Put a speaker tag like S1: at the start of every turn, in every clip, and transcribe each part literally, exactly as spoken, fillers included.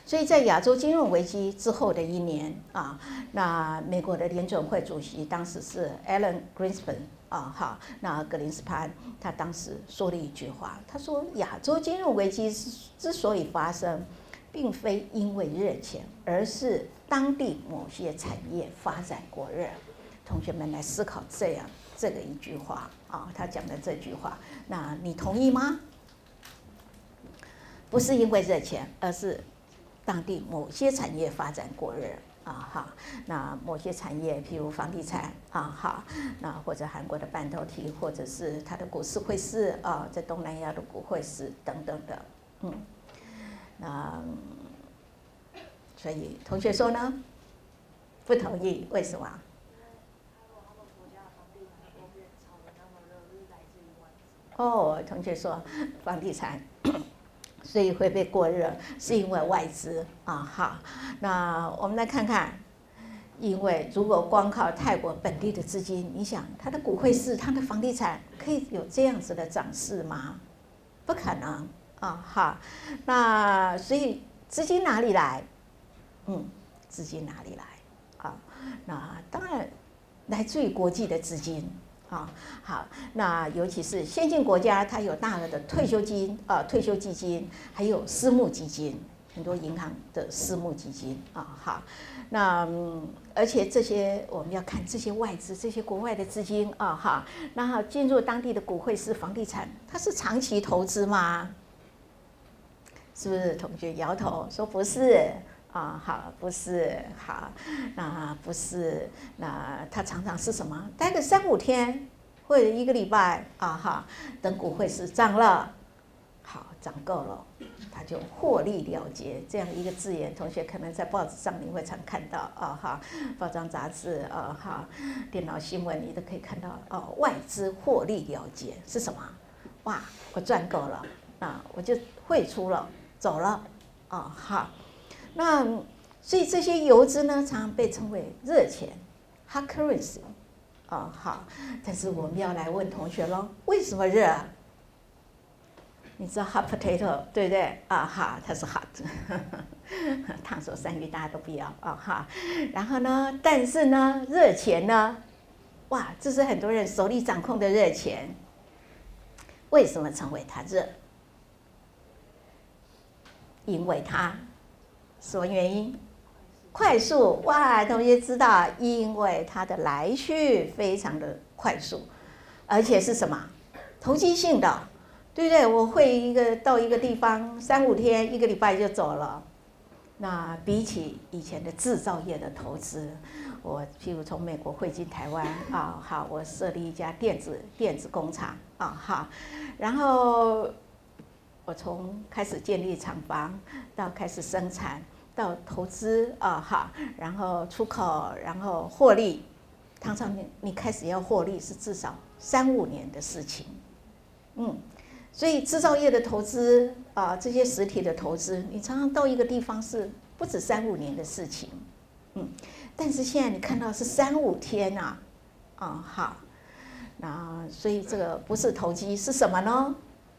S1: 所以在亚洲金融危机之后的一年啊，那美国的联准会主席当时是 Alan Greenspan 啊，哈，那格林斯潘他当时说了一句话，他说亚洲金融危机之所以发生，并非因为热钱，而是当地某些产业发展过热。同学们来思考这样这个一句话啊，他讲的这句话，那你同意吗？不是因为热钱，而是当地某些产业发展过热啊哈。那某些产业，譬如房地产啊哈，那或者韩国的半导体，或者是它的股市汇市啊，在东南亚的股汇市等等的，嗯，那所以同学说呢？不同意，为什么？哦，同学说房地产，所以会被过热，是因为外资啊哈。那我们来看看，因为如果光靠泰国本地的资金，你想它的股汇市、它的房地产可以有这样子的涨势吗？不可能啊哈。那所以资金哪里来？嗯，资金哪里来？啊，那当然来自于国际的资金。啊，好，那尤其是先进国家，它有大额的退休金啊、呃，退休基金，还有私募基金，很多银行的私募基金啊，好，那、嗯、而且这些我们要看这些外资，这些国外的资金啊，哈，那进入当地的股汇市、房地产，它是长期投资吗？是不是？同学摇头说不是。啊，好，不是，好，那不是，那他常常是什么？待个三五天或者一个礼拜啊，哈，等股汇市涨了，好，涨够了，他就获利了结。这样一个字眼，同学可能在报纸上你会常看到啊，哈，报章杂志啊，哈，电脑新闻你都可以看到哦，外资获利了结是什么？哇，我赚够了，啊，我就汇出了，走了，啊，好。那所以这些游资呢，常常被称为热钱 ，hot currency， 啊、哦、好。但是我们要来问同学咯，为什么热？你知道 hot potato 对不对？啊哈，它是 hot， 烫手山芋大家都不要啊哈。然后呢，但是呢，热钱呢，哇，这是很多人手里掌控的热钱。为什么称为它热？因为它。什么原因？快速哇！同学知道，因为它的来去非常的快速，而且是什么？投机性的，对不对？我会一个到一个地方三五天、一个礼拜就走了。那比起以前的制造业的投资，我譬如从美国汇进台湾啊，好，我设立一家电子电子工厂啊，哈，然后。我从开始建立厂房，到开始生产，到投资啊哈，然后出口，然后获利，常常你你开始要获利是至少三五年的事情，嗯，所以制造业的投资啊，这些实体的投资，你常常到一个地方是不止三五年的事情，嗯，但是现在你看到是三五天呐，啊好，那所以这个不是投机是什么呢？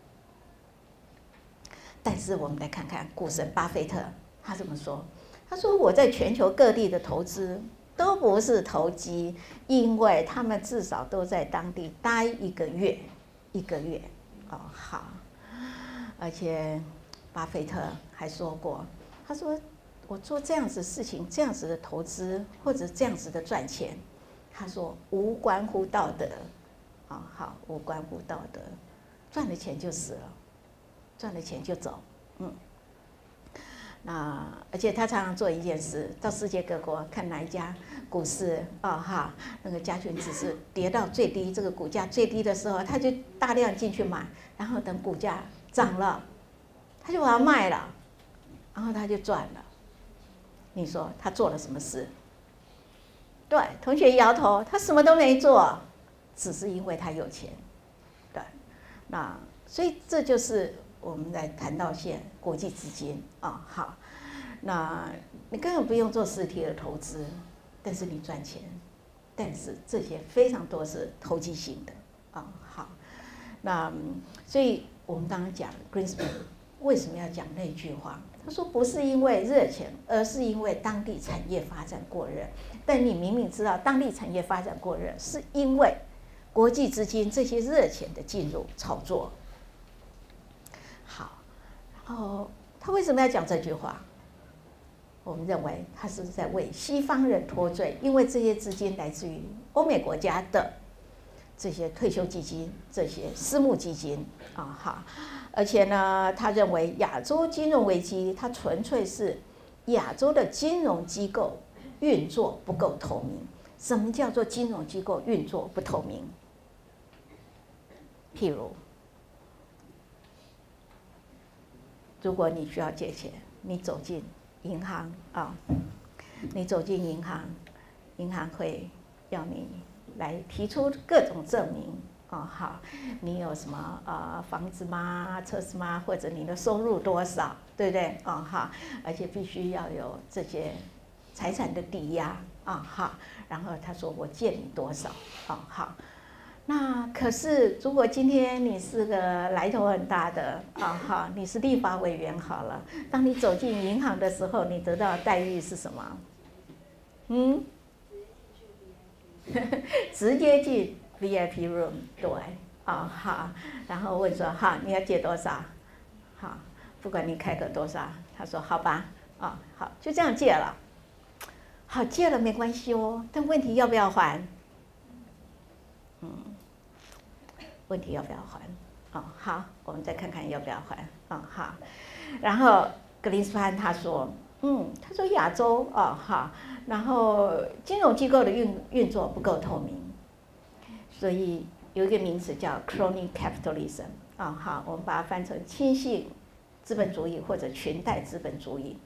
S1: 但是我们来看看股神巴菲特，他怎么说？他说：“我在全球各地的投资都不是投机，因为他们至少都在当地待一个月，一个月。哦，好。而且巴菲特还说过，他说我做这样子的事情，这样子的投资或者这样子的赚钱，他说无关乎道德，啊、哦，好，无关乎道德，赚了钱就死了。”赚了钱就走，嗯，那而且他常常做一件事，到世界各国看哪一家股市啊、哦、哈，那个加权指数跌到最低，这个股价最低的时候，他就大量进去买，然后等股价涨了，他就把它卖了，然后他就赚了。你说他做了什么事？对，同学摇头，他什么都没做，只是因为他有钱。对，那所以这就是。我们来谈到现国际资金啊，好，那你根本不用做实体的投资，但是你赚钱，但是这些非常多是投机性的啊，好，那所以我们刚刚讲 Greenspan 为什么要讲那句话？他说不是因为热钱，而是因为当地产业发展过热。但你明明知道当地产业发展过热，是因为国际资金这些热钱的进入炒作。好，然后他为什么要讲这句话？我们认为他是在为西方人脱罪，因为这些资金来自于欧美国家的这些退休基金、这些私募基金啊哈，而且呢，他认为亚洲金融危机，它纯粹是亚洲的金融机构运作不够透明。什么叫做金融机构运作不透明？譬如，如果你需要借钱，你走进银行啊，你走进银行，银行会要你来提出各种证明啊，好，你有什么呃房子吗？车子吗？或者你的收入多少，对不对？啊哈，而且必须要有这些财产的抵押啊哈，然后他说我借你多少啊好。那可是，如果今天你是个来头很大的啊哈，你是立法委员好了，当你走进银行的时候，你得到的待遇是什么？嗯，直接进 V I P room， 对，啊好，然后问说哈你要借多少？好，不管你开口多少，他说好吧，啊好，就这样借了。好，借了没关系哦，但问题要不要还？嗯。问题要不要还？哦，好，我们再看看要不要还。哦，好。然后格林斯潘他说，嗯，他说亚洲哦，好，然后金融机构的运运作不够透明，所以有一个名词叫 crony capitalism 啊、哦，好，我们把它翻成亲信资本主义或者裙带资本主义，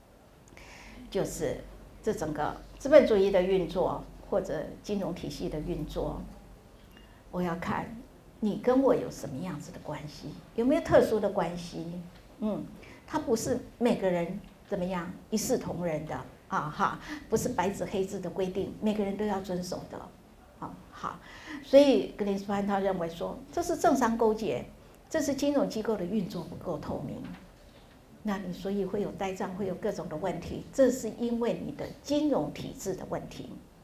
S1: 就是这整个资本主义的运作或者金融体系的运作，我要看。你跟我有什么样子的关系？有没有特殊的关系？嗯，它不是每个人怎么样一视同仁的啊哈，不是白纸黑字的规定，每个人都要遵守的。好，好，所以格林斯潘他认为说，这是政商勾结，这是金融机构的运作不够透明。那你所以会有呆账，会有各种的问题，这是因为你的金融体制的问题。